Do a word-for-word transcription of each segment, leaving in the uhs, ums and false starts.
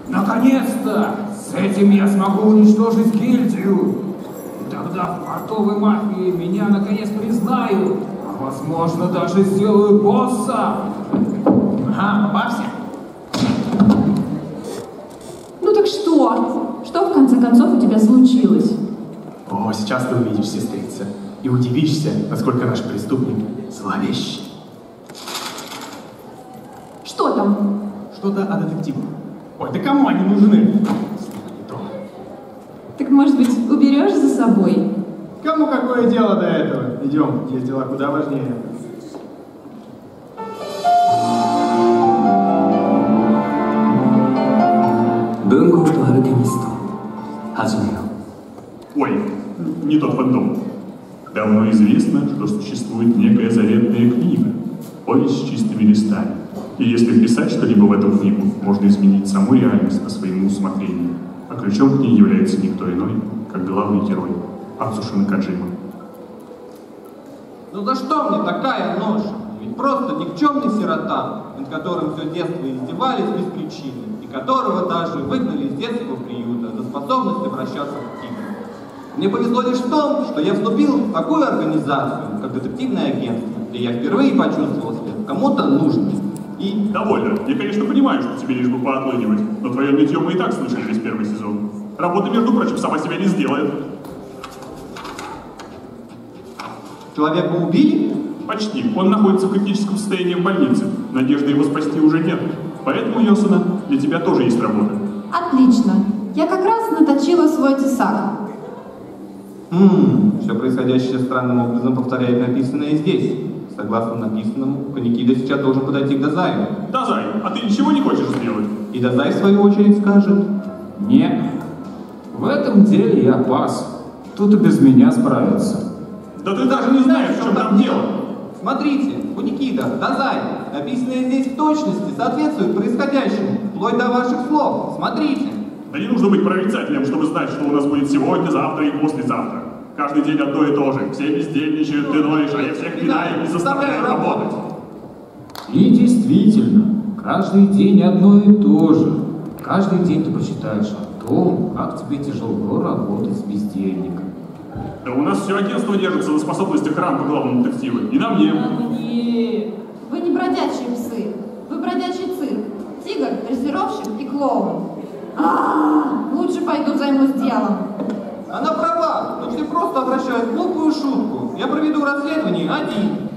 Наконец-то! С этим я смогу уничтожить гильдию! И тогда в портовой мафии меня наконец признают, а возможно даже сделаю босса! Ага, попався? Ну так что? Что в конце концов у тебя случилось? О, сейчас ты увидишь, сестрица, и удивишься, насколько наш преступник зловещий. Что там? Что-то о детективах. Ой, да кому они нужны? Так, может быть, уберешь за собой? Кому какое дело до этого? Идем, есть дела куда важнее. Ой, не тот фантом. Давно известно, что существует некая заветная книга, повесть с чистыми листами. И если вписать что-либо в эту книгу, можно изменить саму реальность по своему усмотрению. А ключом к ней является никто иной, как главный герой Ацуshi Накаджима. Ну за что мне такая ноша? Ведь просто никчемный сирота, над которым все детство издевались без причины, и которого даже выгнали из детского приюта за способность обращаться в тигра. Мне повезло лишь в том, что я вступил в такую организацию, как детективное агентство, где я впервые почувствовал себя кому-то нужным. И... Довольно. Я, конечно, понимаю, что тебе лишь бы поотлынивать, но твое нытье мы и так слышали весь первый сезон. Работа, между прочим, сама себя не сделает. Человека убили? Почти. Он находится в критическом состоянии в больнице. Надежды его спасти уже нет. Поэтому, Йосуна, для тебя тоже есть работа. Отлично. Я как раз наточила свой тесак. Хм, все происходящее странным образом повторяет написанное здесь. Согласно написанному, Каникида сейчас должен подойти к Дазаю. Дазай, а ты ничего не хочешь сделать? И Дазай, в свою очередь, скажет: Нет. В этом деле я пас. Тут и без меня справятся. Да ты даже не знаешь, в чем там дело. Смотрите, Куникида, Дазай, написанное здесь в точности соответствует происходящему, вплоть до ваших слов. Смотрите. Да не нужно быть прорицателем, чтобы знать, что у нас будет сегодня, завтра и послезавтра. Каждый день одно и то же. Все бездельничают, ты ноешь, а я всех пинаю и заставляю работать. И действительно, каждый день одно и то же. Каждый день ты почитаешь о том, как тебе тяжело работать с бездельником. Да у нас все агентство держится на способностях рампа главного детектива. И на мне. Мне... Вы не бродячие псы. Вы бродячий цирк. Тигр, дрессировщик и клоун. А-а-а, лучше пойду займусь делом. Она права, но все просто обращают глупую шутку. Я проведу расследование один.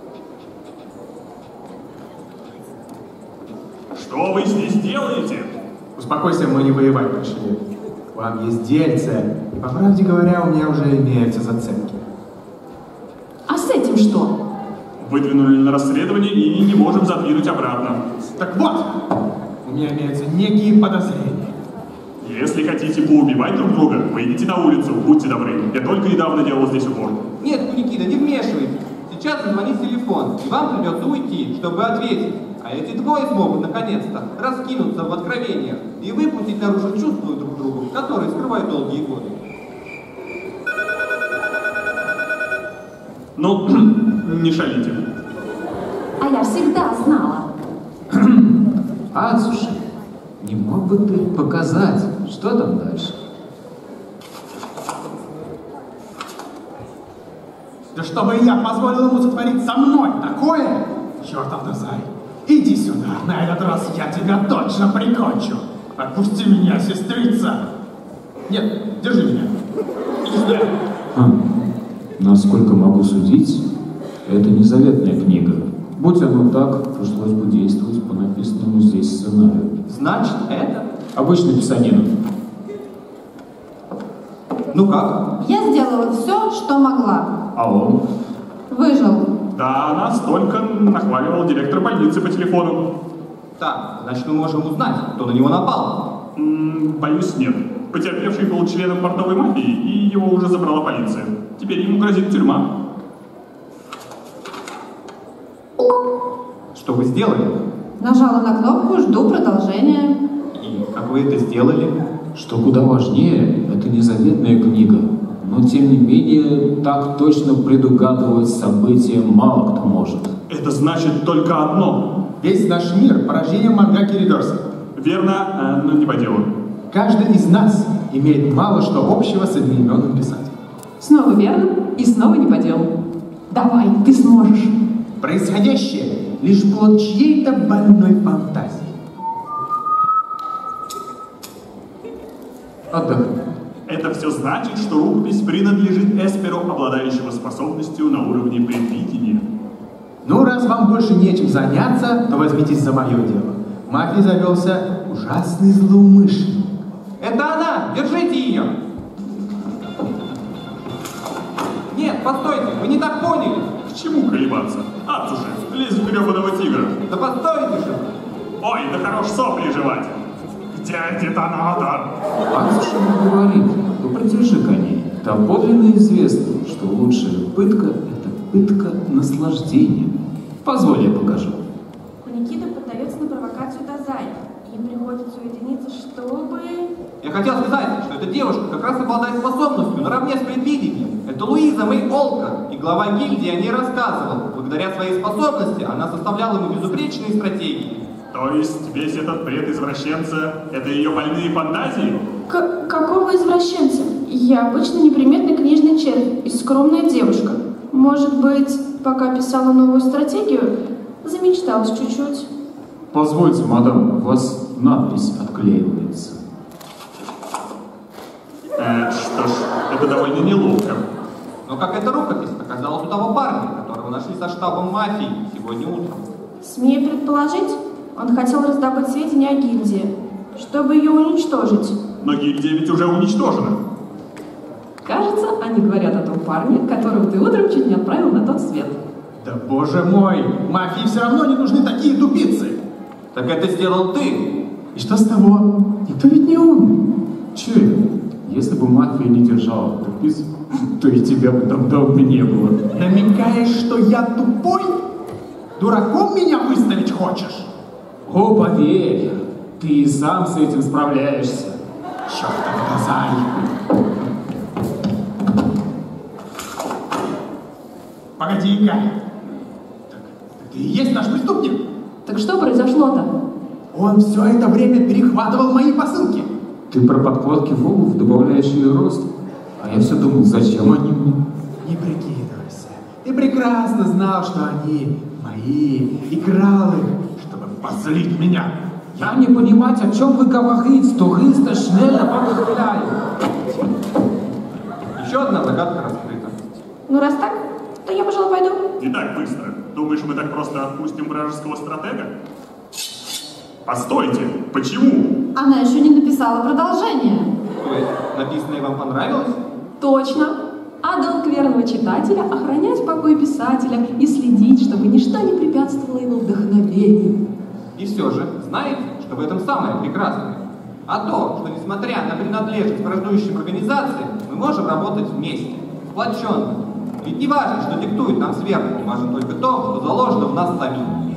Что вы здесь делаете? Успокойся, мы не воевать пришли. К вам есть дельце. И, по правде говоря, у меня уже имеются зацепки. А с этим что? Выдвинули на расследование и не можем задвинуть обратно. Так вот, у меня имеются некие подозрения. Если хотите поубивать друг друга, выйдите на улицу, будьте добры. Я только недавно делал здесь уборку. Нет, Куникида, не вмешивайтесь. Сейчас зазвонит телефон, и вам придется уйти, чтобы ответить. А эти двое смогут, наконец-то, раскинуться в откровениях и выпустить наружу чувства друг другу, которые скрывают долгие годы. Ну, не шалите. А я всегда знала. Ацуши, не мог бы ты показать, что там дальше? Да чтобы я позволил ему сотворить со мной такое? Чертов Дазай, иди сюда, на этот раз я тебя точно прикончу. Отпусти меня, сестрица. Нет, держи меня. Иди сюда. Хм. Насколько могу судить, это не заветная книга. Будь оно так, пришлось бы действовать по написанному здесь сценарию. Значит, это? Обычный писанина. Ну как? Я сделала все, что могла. А он? Выжил. Да, нас только нахваливал директор больницы по телефону. Так, значит, мы можем узнать, кто на него напал. М-м, боюсь, нет. Потерпевший был членом портовой мафии, и его уже забрала полиция. Теперь ему грозит тюрьма. Что вы сделали? Нажала на кнопку, жду продолжения. И как вы это сделали? Что куда важнее, это не заветная книга, но тем не менее так точно предугадывать события мало кто может. Это значит только одно. Весь наш мир – порождение мангаки Риверса. Верно, но не по делу. Каждый из нас имеет мало что общего с одноименным писателем. Снова верно и снова не по делу. Давай, ты сможешь. Происходящее — лишь плод чьей-то больной фантазии. Отдохни. Это все значит, что рукопись принадлежит Эсперу, обладающему способностью на уровне предвидения. Ну, раз вам больше нечем заняться, то возьмитесь за мое дело. В мафии завелся ужасный злоумышленник. Это она! Держите ее! Нет, постойте, вы не так поняли. К чему колебаться? Ад уже, лезь в гребаного тигра. Да постойте же! Ой, да хорош сопли жевать. Где детонатор? Ацуша не говорит, то придержи коней. Там подлинно известно, что лучшая пытка — это пытка наслаждением. Позволь, я покажу. Куникида поддается на провокацию Дазай. Им приходится уединиться, чтобы... Я хотел сказать, что эта девушка как раз обладает способностью наравне с предвидением. Это Луиза Мэй Олка, и глава гильдии о ней рассказывал. Благодаря своей способности она составляла ему безупречные стратегии. То есть весь этот бред извращенца — это ее больные фантазии? К какого извращенца? Я обычно неприметный книжный червь и скромная девушка. Может быть, пока писала новую стратегию, замечталась чуть-чуть. Позвольте, мадам, у вас надпись отклеивается. Э, что ж, это довольно неловко. Но как эта рукопись оказалась у того парня, которого нашли со штабом мафии сегодня утром? Смею предположить, он хотел раздобыть сведения о гильдии, чтобы ее уничтожить. Но гильдия ведь уже уничтожена. Кажется, они говорят о том парне, которого ты утром чуть не отправил на тот свет. Да боже мой, мафии все равно не нужны такие тупицы. Так это сделал ты. И что с того? Никто ведь не умер. Че, если бы мафия не держала тупиц, то и тебя бы там давно не было. Намекаешь, что я тупой? Дураком меня выставить хочешь? О, поверь, ты и сам с этим справляешься. Чёртов Дазай. Погоди-ка. Так, ты и есть наш преступник? Так что произошло-то? Он все это время перехватывал мои посылки. Ты про подкладки в обувь добавляешь ее рост. А я все думал, зачем они мне? Не прикидывайся. Ты прекрасно знал, что они мои, и крал их, чтобы позлить меня. Я не понимать, о чем вы говорите, туриста шнелля погуляю. Еще одна загадка раскрыта. Ну, раз так, то я, пожалуй, пойду. Не так быстро. Думаешь, мы так просто отпустим вражеского стратега? Постойте, почему? Она еще не написала продолжение. То есть написанное вам понравилось? Точно. А долг верного читателя — охранять покой писателя и следить, чтобы ничто не препятствовало его вдохновению. И все же, знаете, что в этом самое прекрасное? А то, что несмотря на принадлежность к враждующим организациям, мы можем работать вместе, сплоченно. Ведь не важно, что диктует нам сверху, важно только то, что заложено в нас самих.